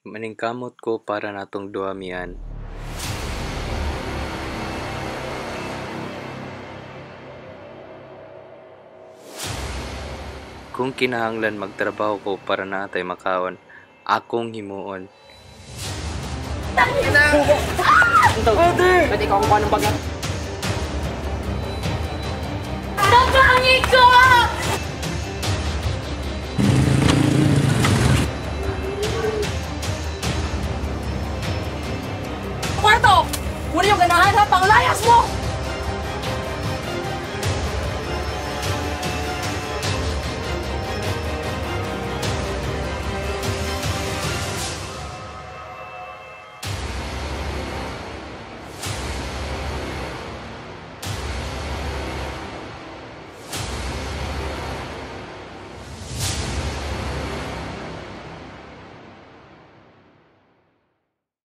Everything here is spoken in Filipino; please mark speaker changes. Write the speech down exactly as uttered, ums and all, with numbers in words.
Speaker 1: Maningkamot ko para natong duha mian. Kung kinahanglan magtrabaho ko para natay makaon, akong himuon.
Speaker 2: Pwede ka kung anong bagat.
Speaker 3: Nakaangi ko! Kwarto! Muna yung ganahan ha, panglayas mo!